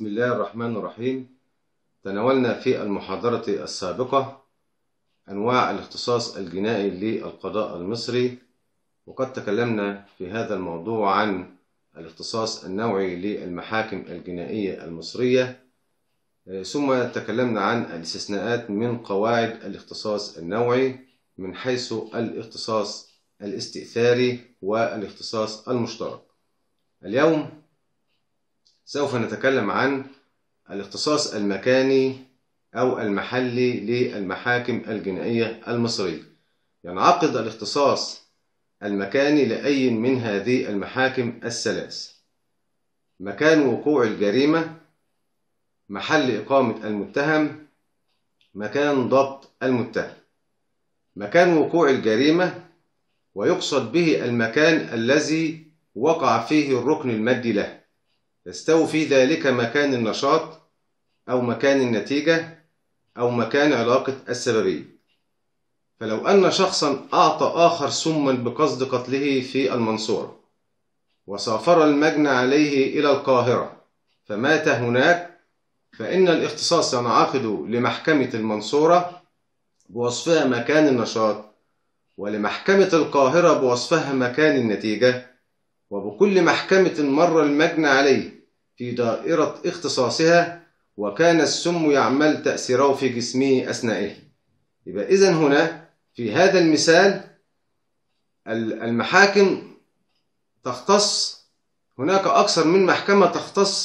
بسم الله الرحمن الرحيم. تناولنا في المحاضرة السابقة أنواع الاختصاص الجنائي للقضاء المصري، وقد تكلمنا في هذا الموضوع عن الاختصاص النوعي للمحاكم الجنائية المصرية، ثم تكلمنا عن الاستثناءات من قواعد الاختصاص النوعي من حيث الاختصاص الاستئثاري والاختصاص المشترك. اليوم سوف نتكلم عن الاختصاص المكاني أو المحلي للمحاكم الجنائية المصرية. ينعقد الاختصاص المكاني لأي من هذه المحاكم الثلاث: مكان وقوع الجريمة، محل إقامة المتهم، مكان ضبط المتهم. مكان وقوع الجريمة ويقصد به المكان الذي وقع فيه الركن المادي له، يستوي في ذلك مكان النشاط أو مكان النتيجة أو مكان علاقة السببية. فلو أن شخصا أعطى آخر سما بقصد قتله في المنصورة وسافر المجني عليه إلى القاهرة فمات هناك، فإن الاختصاص ينعقد لمحكمة المنصورة بوصفها مكان النشاط، ولمحكمة القاهرة بوصفها مكان النتيجة، وبكل محكمة مر المجني عليه في دائرة اختصاصها وكان السم يعمل تأثيره في جسمه أثنائه. يبقى إذن هنا في هذا المثال المحاكم تختص، هناك أكثر من محكمة تختص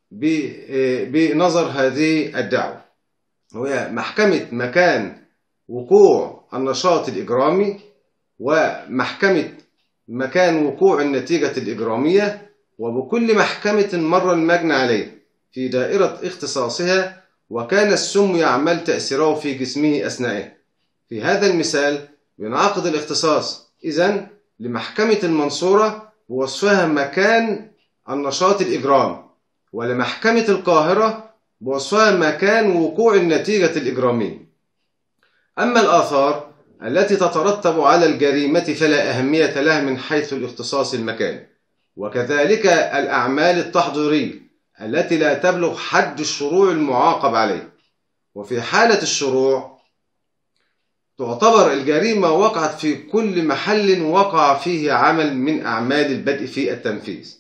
بنظر هذه الدعوة، وهي محكمة مكان وقوع النشاط الإجرامي، ومحكمة مكان وقوع النتيجة الإجرامية، وبكل محكمة مر المجني عليه في دائرة اختصاصها وكان السم يعمل تأثيره في جسمه أثنائه. في هذا المثال ينعقد الاختصاص إذن لمحكمة المنصورة بوصفها مكان النشاط الإجرامي، ولمحكمة القاهرة بوصفها مكان وقوع النتيجة الإجرامية. أما الآثار التي تترتب على الجريمة فلا أهمية لها من حيث الاختصاص المكاني، وكذلك الأعمال التحضيرية التي لا تبلغ حد الشروع المعاقب عليه. وفي حالة الشروع تعتبر الجريمة وقعت في كل محل وقع فيه عمل من أعمال البدء في التنفيذ،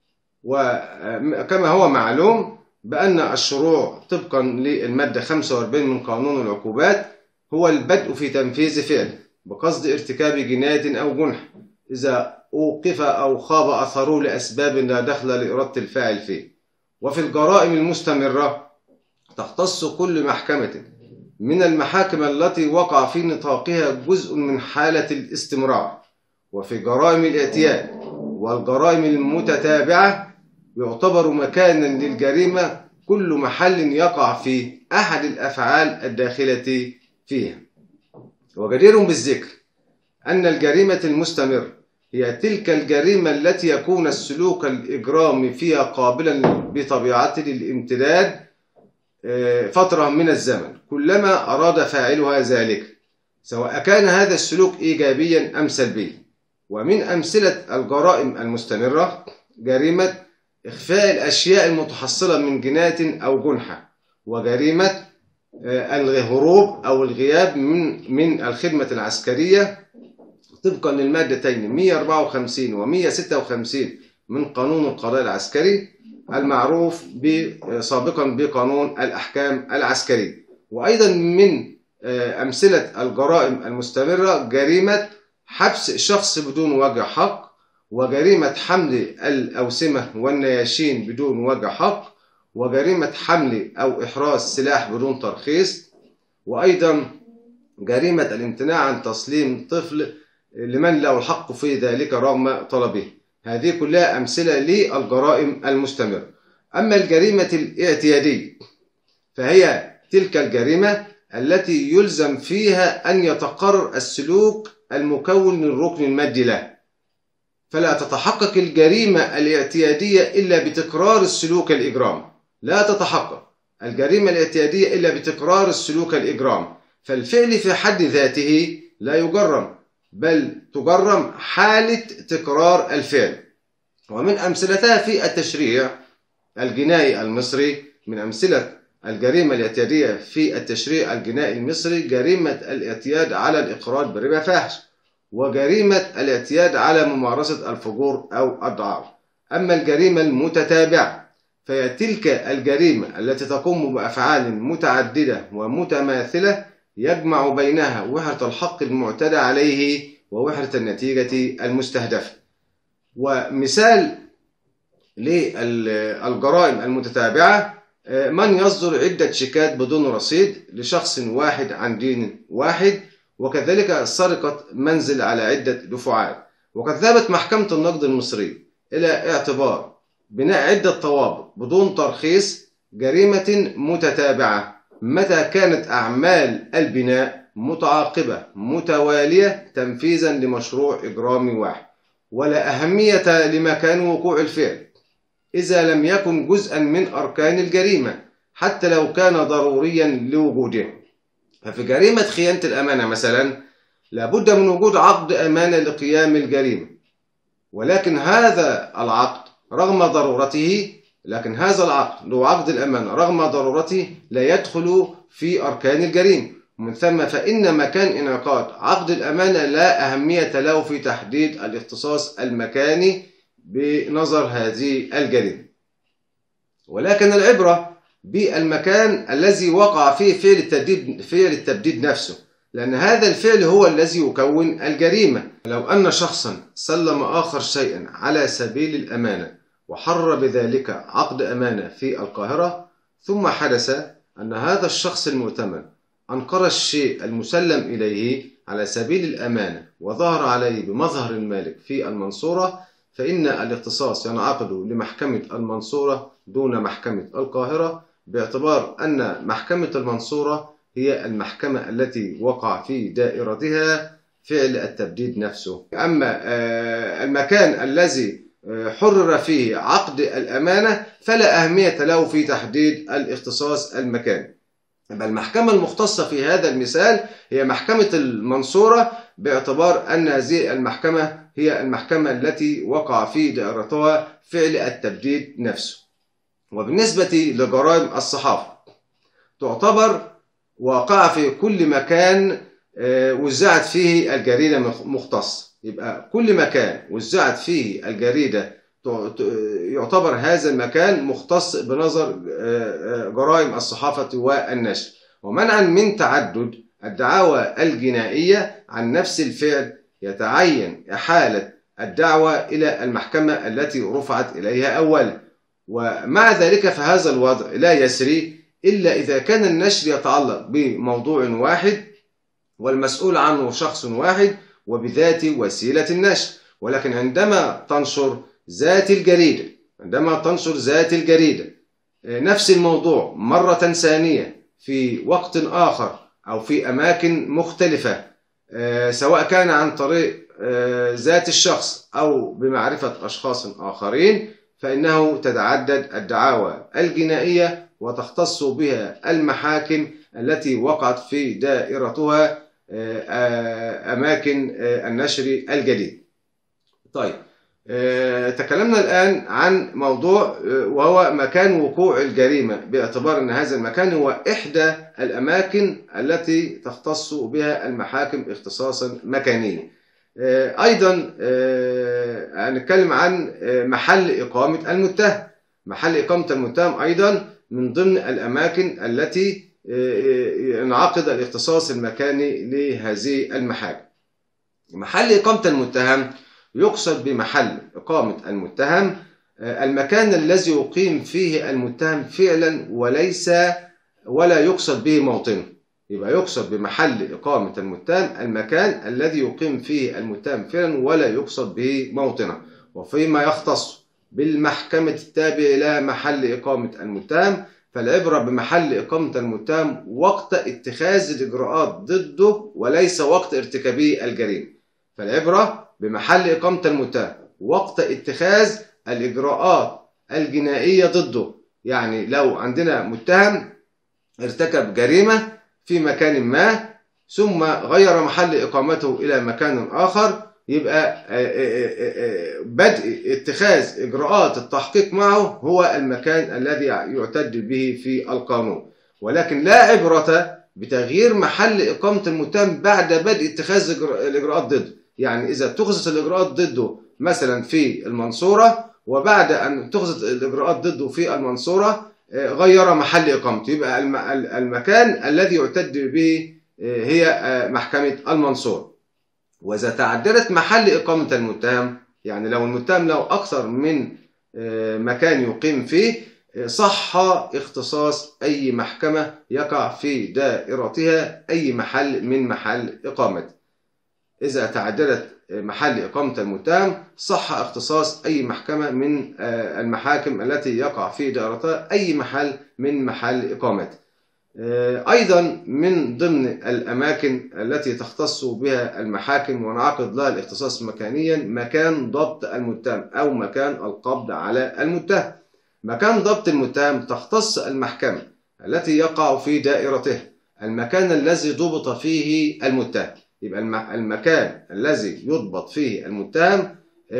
وكما هو معلوم بأن الشروع طبقا للمادة 45 من قانون العقوبات هو البدء في تنفيذ فعل بقصد ارتكاب جناية أو جنح إذا أوقف أو خاب أثره لأسباب لا دخل لإرادة الفاعل فيه. وفي الجرائم المستمرة تختص كل محكمة من المحاكم التي وقع في نطاقها جزء من حالة الاستمرار. وفي جرائم الاعتياد والجرائم المتتابعة يعتبر مكانا للجريمة كل محل يقع فيه أحد الأفعال الداخلة فيها. وجدير بالذكر أن الجريمة المستمرة هي تلك الجريمة التي يكون السلوك الإجرامي فيها قابلا بطبيعته للامتداد فترة من الزمن كلما أراد فاعلها ذلك، سواء كان هذا السلوك إيجابيا أم سلبيا. ومن أمثلة الجرائم المستمرة جريمة إخفاء الأشياء المتحصلة من جناية أو جنحة، وجريمة الهروب أو الغياب من الخدمة العسكرية طبقا للمادتين 154 و 156 من قانون القضاء العسكري المعروف سابقا بقانون الأحكام العسكرية. وأيضا من أمثلة الجرائم المستمرة جريمة حبس شخص بدون وجه حق، وجريمة حمل الأوسمة والنياشين بدون وجه حق، وجريمة حمل أو إحراز سلاح بدون ترخيص، وأيضا جريمة الامتناع عن تسليم طفل لمن له الحق في ذلك رغم طلبه. هذه كلها أمثلة للجرائم المستمرة. أما الجريمة الاعتيادية فهي تلك الجريمة التي يلزم فيها أن يتقرر السلوك المكون للركن المادي له، فلا تتحقق الجريمة الاعتيادية إلا بتكرار السلوك الإجرامي. لا تتحقق الجريمة الاعتيادية إلا بتكرار السلوك الإجرامي، فالفعل في حد ذاته لا يجرم، بل تجرم حالة تكرار الفعل. ومن أمثلتها في التشريع الجنائي المصري. من أمثلة الجريمة الاعتيادية في التشريع الجنائي المصري جريمة الاعتياد على الإقرار بربا فاحش، وجريمة الاعتياد على ممارسة الفجور أو الدعارة. أما الجريمة المتتابعة فهي تلك الجريمة التي تقوم بأفعال متعددة ومتماثلة يجمع بينها وحدة الحق المعتدى عليه ووحدة النتيجة المستهدفة. ومثال للجرائم المتتابعة من يصدر عدة شيكات بدون رصيد لشخص واحد عن دين واحد، وكذلك سرقة منزل على عدة دفعات. وقد ذهبت محكمة النقد المصري إلى اعتبار بناء عدة طوابق بدون ترخيص جريمة متتابعة متى كانت أعمال البناء متعاقبة متوالية تنفيذا لمشروع إجرامي واحد، ولا أهمية لمكان وقوع الفعل إذا لم يكن جزءا من أركان الجريمة حتى لو كان ضروريا لوجوده. ففي جريمة خيانة الأمانة مثلا لابد من وجود عقد أمانة لقيام الجريمة، ولكن هذا العقد رغم ضرورته هذا العقد لو عقد الأمانة رغم ضرورته لا يدخل في أركان الجريمة. ومن ثم فإن مكان انعقاد عقد الأمانة لا أهمية له في تحديد الاختصاص المكاني بنظر هذه الجريمة، ولكن العبرة بالمكان الذي وقع فيه فعل التبديد نفسه، لأن هذا الفعل هو الذي يكون الجريمة. لو أن شخصا سلم آخر شيئا على سبيل الأمانة وحرر بذلك عقد أمانة في القاهرة، ثم حدث أن هذا الشخص المؤتمن أنكر الشيء المسلم إليه على سبيل الأمانة وظهر عليه بمظهر المالك في المنصورة، فإن الاختصاص ينعقد لمحكمة المنصورة دون محكمة القاهرة، باعتبار أن محكمة المنصورة هي المحكمة التي وقع في دائرتها فعل التبديد نفسه. أما المكان الذي حرر فيه عقد الأمانة فلا أهمية له في تحديد الاختصاص المكاني. المحكمة المختصة في هذا المثال هي محكمة المنصورة، باعتبار أن هذه المحكمة هي المحكمة التي وقع في دائرتها فعل التبديد نفسه. وبالنسبة لجرائم الصحافة تعتبر واقعة في كل مكان وزعت فيه الجريدة مختصة، يبقى كل مكان وزعت فيه الجريدة يعتبر هذا المكان مختص بنظر جرائم الصحافة والنشر، ومنعا من تعدد الدعاوى الجنائية عن نفس الفعل يتعين إحالة الدعوى إلى المحكمة التي رفعت إليها أولا. ومع ذلك فهذا الوضع لا يسري إلا إذا كان النشر يتعلق بموضوع واحد والمسؤول عنه شخص واحد وبذات وسيلة النشر، ولكن عندما تنشر ذات الجريدة نفس الموضوع مرة ثانية في وقت آخر أو في أماكن مختلفة، سواء كان عن طريق ذات الشخص أو بمعرفة أشخاص آخرين، فإنه تتعدد الدعاوى الجنائية وتختص بها المحاكم التي وقعت في دائرتها أماكن النشر الجديد. طيب، تكلمنا الآن عن موضوع وهو مكان وقوع الجريمة، باعتبار أن هذا المكان هو إحدى الأماكن التي تختص بها المحاكم اختصاصا مكانيا. أيضا هنتكلم عن محل إقامة المتهم. محل إقامة المتهم أيضا من ضمن الأماكن التي ينعقد الاختصاص المكاني لهذه المحاكم. محل إقامة المتهم يقصد بمحل إقامة المتهم المكان الذي يقيم فيه المتهم فعلا ولا يقصد به موطنه. يبقى يقصد بمحل إقامة المتهم المكان الذي يقيم فيه المتهم فعلا ولا يقصد به موطنه. وفيما يختص بالمحكمة التابعة إلى محل إقامة المتهم فالعبرة بمحل إقامة المتهم وقت اتخاذ الإجراءات ضده وليس وقت ارتكابه الجريمة. فالعبرة بمحل إقامة المتهم وقت اتخاذ الإجراءات الجنائية ضده، يعني لو عندنا متهم ارتكب جريمة في مكان ما ثم غير محل إقامته إلى مكان آخر يبقى بدء اتخاذ إجراءات التحقيق معه هو المكان الذي يعتد به في القانون. ولكن لا عبرة بتغيير محل إقامة المتهم بعد بدء اتخاذ الإجراءات ضده. يعني إذا اتخذت الإجراءات ضده مثلا في المنصورة، وبعد أن اتخذت الإجراءات ضده في المنصورة غير محل إقامته، يبقى المكان الذي يعتد به هي محكمة المنصورة. وإذا تعددت محل إقامة المتهم، يعني لو المتهم له أكثر من مكان يقيم فيه، صح اختصاص أي محكمة يقع في دائرتها أي محل من محل إقامته. إذا تعددت محل إقامة المتهم صح اختصاص أي محكمة من المحاكم التي يقع في دائرتها أي محل من محل إقامته. أيضا من ضمن الأماكن التي تختص بها المحاكم ونعقد لها الاختصاص مكانيا مكان ضبط المتهم أو مكان القبض على المتهم. مكان ضبط المتهم تختص المحكمة التي يقع في دائرته المكان الذي ضبط فيه المتهم. يبقى المكان الذي يضبط فيه المتهم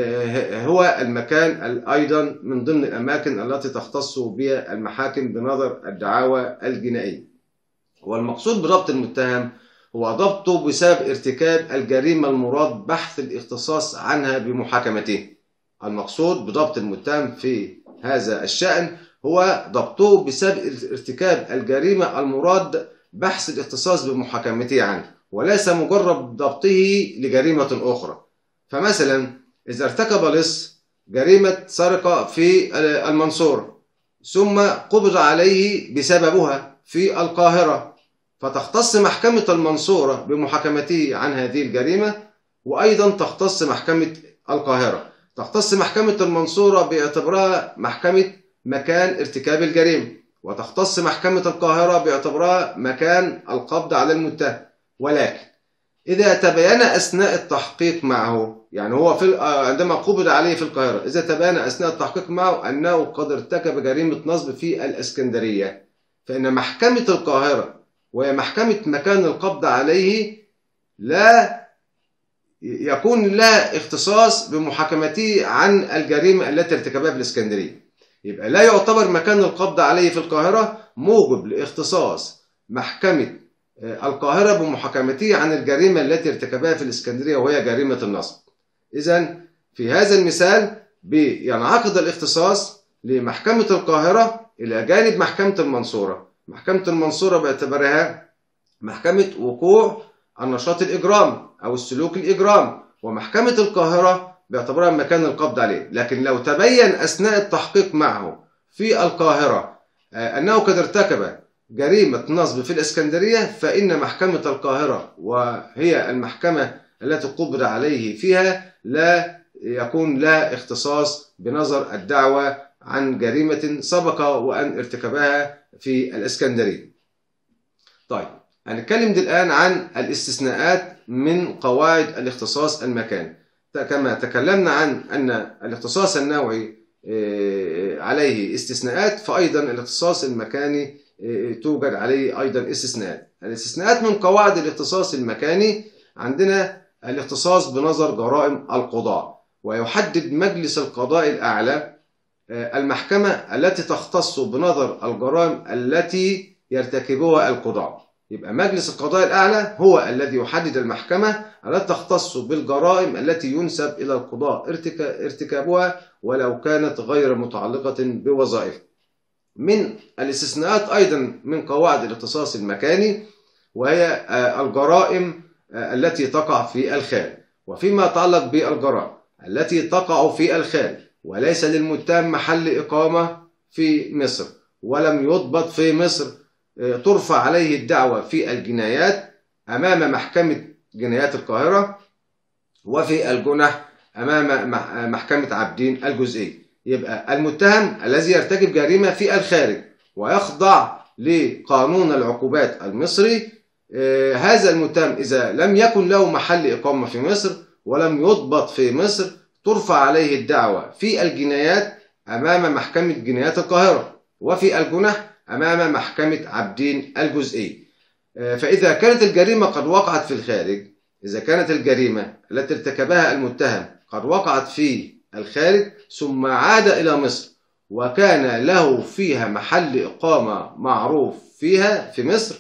هو المكان أيضا من ضمن الأماكن التي تختص بها المحاكم بنظر الدعاوى الجنائية. والمقصود بضبط المتهم هو ضبطه بسبب ارتكاب الجريمة المراد بحث الاختصاص عنها بمحاكمته. المقصود بضبط المتهم في هذا الشأن هو ضبطه بسبب ارتكاب الجريمة المراد بحث الاختصاص بمحاكمته عنه، وليس مجرد ضبطه لجريمة أخرى. فمثلا إذا ارتكب لص جريمة سرقة في المنصورة ثم قبض عليه بسببها في القاهرة، فتختص محكمة المنصورة بمحاكمته عن هذه الجريمة، وأيضا تختص محكمة القاهرة. تختص محكمة المنصورة باعتبارها محكمة مكان ارتكاب الجريمة، وتختص محكمة القاهرة باعتبارها مكان القبض على المتهم. ولكن إذا تبين أثناء التحقيق معه، يعني هو عندما قبض عليه في القاهرة، إذا تبين أثناء التحقيق معه أنه قد ارتكب جريمة نصب في الإسكندرية، فإن محكمة القاهرة وهي محكمة مكان القبض عليه لا يكون لها اختصاص بمحاكمته عن الجريمة التي ارتكبها في الإسكندرية. يبقى لا يعتبر مكان القبض عليه في القاهرة موجب لاختصاص محكمة القاهرة بمحاكمته عن الجريمة التي ارتكبها في الإسكندرية وهي جريمة النصب. إذن في هذا المثال بينعقد الاختصاص لمحكمة القاهرة إلى جانب محكمة المنصورة. محكمة المنصورة باعتبارها محكمة وقوع النشاط الإجرامي أو السلوك الإجرامي، ومحكمة القاهرة باعتبارها مكان القبض عليه. لكن لو تبين أثناء التحقيق معه في القاهرة أنه قد ارتكب جريمة نصب في الإسكندرية، فإن محكمة القاهرة وهي المحكمة التي قبض عليه فيها لا يكون لها اختصاص بنظر الدعوى عن جريمة سبق وأن ارتكبها في الإسكندرية. طيب، هنتكلم الآن عن الاستثناءات من قواعد الاختصاص المكاني. كما تكلمنا عن أن الاختصاص النوعي عليه استثناءات، فأيضا الاختصاص المكاني توجد عليه أيضا استثناءات. الاستثناءات من قواعد الاختصاص المكاني عندنا الاختصاص بنظر جرائم القضاء، ويحدد مجلس القضاء الأعلى المحكمة التي تختص بنظر الجرائم التي يرتكبها القضاة. يبقى مجلس القضاء الأعلى هو الذي يحدد المحكمة التي تختص بالجرائم التي ينسب إلى القضاء ارتكابها ولو كانت غير متعلقة بوظائف. من الاستثناءات أيضا من قواعد الاختصاص المكاني وهي الجرائم التي تقع في الخارج. وفيما يتعلق بالجرائم التي تقع في الخارج وليس للمتهم محل إقامة في مصر ولم يضبط في مصر، ترفع عليه الدعوة في الجنايات أمام محكمة جنايات القاهرة، وفي الجنح أمام محكمة عابدين الجزئية. يبقى المتهم الذي يرتكب جريمة في الخارج ويخضع لقانون العقوبات المصري، هذا المتهم إذا لم يكن له محل إقامة في مصر ولم يضبط في مصر، ترفع عليه الدعوة في الجنايات أمام محكمة جنايات القاهرة، وفي الجنح أمام محكمة عابدين الجزئية. فإذا كانت الجريمة قد وقعت في الخارج، إذا كانت الجريمة التي ارتكبها المتهم قد وقعت في الخارج ثم عاد إلى مصر وكان له فيها محل إقامة معروف فيها في مصر،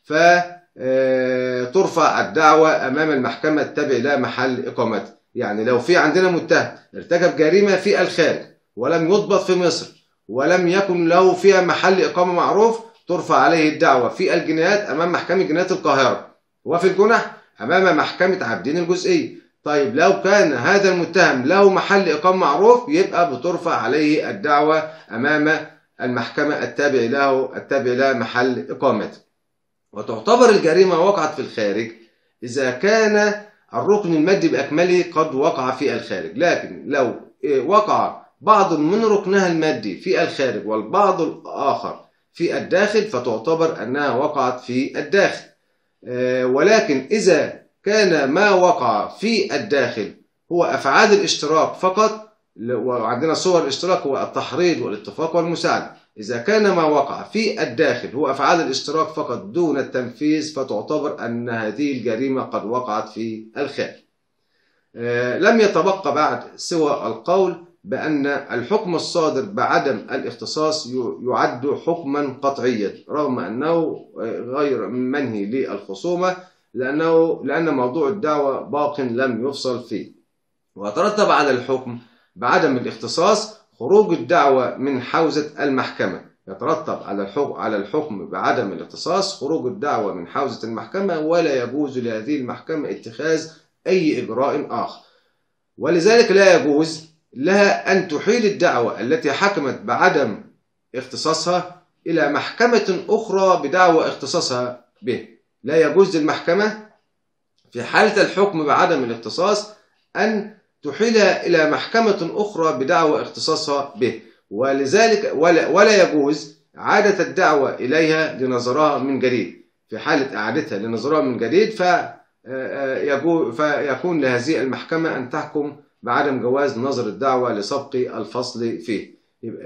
فترفع الدعوة أمام المحكمة التابعة إلى محل إقامته. يعني لو في عندنا متهم ارتكب جريمة في الخارج ولم يضبط في مصر ولم يكن له فيها محل إقامة معروف، ترفع عليه الدعوة في الجنايات أمام محكمة جنايات القاهرة، وفي الجنح أمام محكمة عابدين الجزئية. طيب لو كان هذا المتهم له محل إقامة معروف يبقى بترفع عليه الدعوة أمام المحكمة التابعة له محل إقامته. وتعتبر الجريمة وقعت في الخارج إذا كان الركن المادي بأكمله قد وقع في الخارج، لكن لو وقع بعض من ركنها المادي في الخارج والبعض الآخر في الداخل فتعتبر أنها وقعت في الداخل. ولكن إذا كان ما وقع في الداخل هو أفعال الاشتراك فقط، وعندنا صور الاشتراك هو التحريض والاتفاق والمساعدة، إذا كان ما وقع في الداخل هو أفعال الاشتراك فقط دون التنفيذ فتعتبر أن هذه الجريمة قد وقعت في الخارج. لم يتبقى بعد سوى القول بأن الحكم الصادر بعدم الاختصاص يعد حكما قطعيا رغم أنه غير منهي للخصومة لأن موضوع الدعوة باق لم يفصل فيه. ويترتب على الحكم بعدم الاختصاص خروج الدعوة من حوزة المحكمة. يترتب على الحكم بعدم الاختصاص خروج الدعوة من حوزة المحكمة، ولا يجوز لهذه المحكمة اتخاذ أي إجراء آخر، ولذلك لا يجوز لها أن تحيل الدعوة التي حكمت بعدم اختصاصها إلى محكمة أخرى بدعوى اختصاصها به. لا يجوز للمحكمة في حالة الحكم بعدم الاختصاص أن تحيلها إلى محكمة أخرى بدعوى اختصاصها به، ولذلك ولا يجوز إعادة الدعوة إليها لنظرها من جديد. في حالة إعادتها لنظرها من جديد فيكون لهذه المحكمة أن تحكم بعدم جواز نظر الدعوة لسبق الفصل فيه.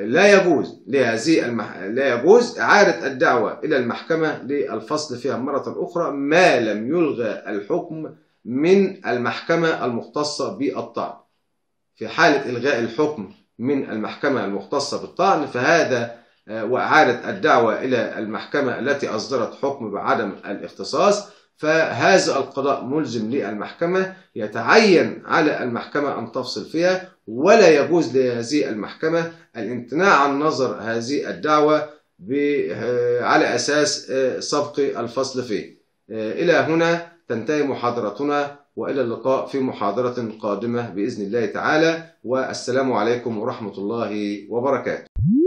لا يجوز إعادة الدعوة إلى المحكمة للفصل فيها مرة أخرى ما لم يلغى الحكم من المحكمة المختصة بالطعن. في حالة إلغاء الحكم من المحكمة المختصة بالطعن فهذا وإعادة الدعوة إلى المحكمة التي أصدرت حكم بعدم الاختصاص، فهذا القضاء ملزم للمحكمة، يتعين على المحكمة أن تفصل فيها، ولا يجوز لهذه المحكمة الامتناع عن نظر هذه الدعوة على أساس سبق الفصل فيه. إلى هنا تنتهي محاضرتنا، وإلى اللقاء في محاضرة قادمة بإذن الله تعالى، والسلام عليكم ورحمة الله وبركاته.